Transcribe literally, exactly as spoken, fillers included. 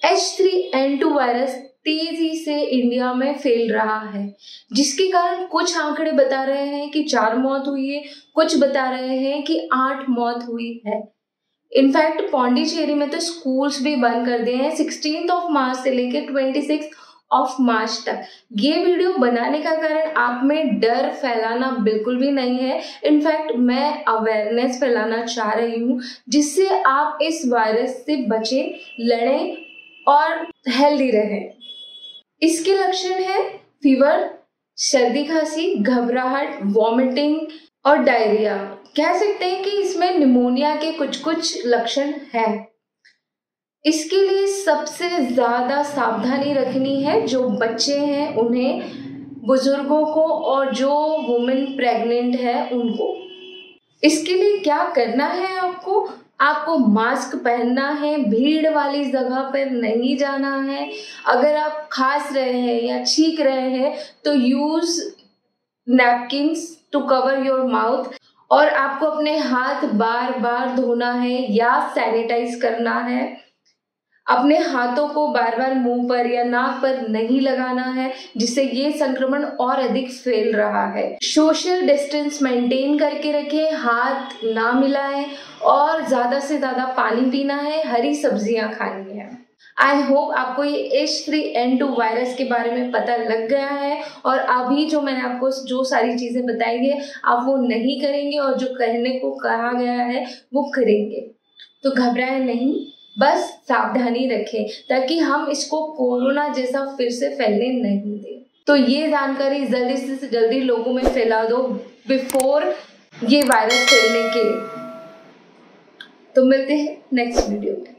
H three N two virus तेजी से India में फैल रहा है, जिसके कारण कुछ आंकड़े बता रहे हैं कि चार मौत हुई है, कुछ बता रहे हैं कि आठ मौत हुई है। इनफैक्ट पौंडीचेरी में तो स्कूल्स भी बंद कर दिए हैं सिक्सटीन्थ ऑफ मार्च से लेकर ट्वेंटी सिक्स ऑफ मार्च तक। ये वीडियो बनाने का कारण आप में डर फैलाना बिल्कुल भी नहीं है। इनफैक्ट मैं अवेयरनेस फैलाना चाह रही हूँ, जिससे आप इस वायरस से बचें, लड़ें और हेल्दी रहें। इसके लक्षण है फीवर, सर्दी खांसी, घबराहट, वॉमिटिंग और डायरिया। कह सकते हैं कि इसमें निमोनिया के कुछ कुछ लक्षण हैं। इसके लिए सबसे ज्यादा सावधानी रखनी है जो बच्चे हैं उन्हें, बुजुर्गों को और जो वुमेन प्रेग्नेंट है उनको। इसके लिए क्या करना है आपको आपको मास्क पहनना है, भीड़ वाली जगह पर नहीं जाना है। अगर आप खांस रहे हैं या छींक रहे हैं तो use napkins to cover your mouth, और आपको अपने हाथ बार बार धोना है या सैनिटाइज करना है। अपने हाथों को बार बार मुंह पर या नाक पर नहीं लगाना है, जिससे ये संक्रमण और अधिक फैल रहा है। सोशल डिस्टेंस मेंटेन करके रखें, हाथ ना मिलाएं और ज्यादा से ज्यादा पानी पीना है, हरी सब्जियां खानी है। आई होप आपको ये H three N two virus के बारे में पता लग गया है और अभी जो मैंने आपको जो सारी चीजें बताई है आप वो नहीं करेंगे और जो करने को कहा गया है वो करेंगे। तो घबराएं नहीं, बस सावधानी रखें ताकि हम इसको कोरोना जैसा फिर से फैलने नहीं दें। तो ये जानकारी जल्दी से जल्दी लोगों में फैला दो बिफोर ये वायरस फैलने के। तो मिलते हैं नेक्स्ट वीडियो में।